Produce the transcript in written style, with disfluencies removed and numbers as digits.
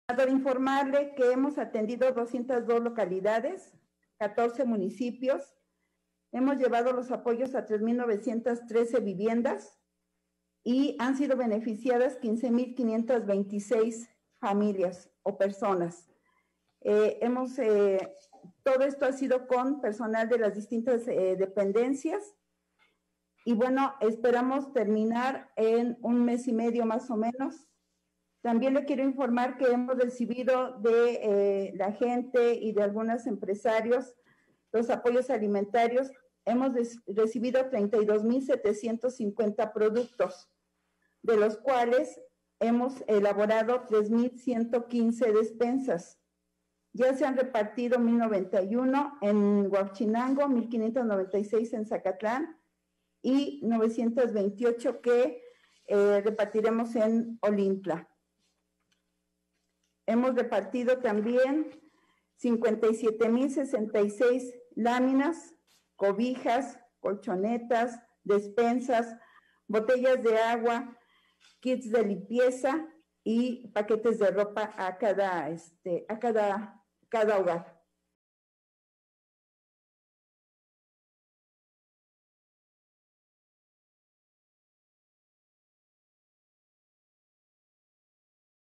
De informarle que hemos atendido 202 localidades, 14 municipios, hemos llevado los apoyos a 3.913 viviendas y han sido beneficiadas 15.526 familias o personas. Todo esto ha sido con personal de las distintas dependencias y bueno, esperamos terminar en 1 mes y medio más o menos. También le quiero informar que hemos recibido de la gente y de algunos empresarios los apoyos alimentarios. Hemos recibido 32.750 productos, de los cuales hemos elaborado 3.115 despensas. Ya se han repartido 1.091 en Huachinango, 1.596 en Zacatlán y 928 que repartiremos en Olintla. Hemos repartido también 57.066 láminas, cobijas, colchonetas, despensas, botellas de agua, kits de limpieza y paquetes de ropa a cada hogar.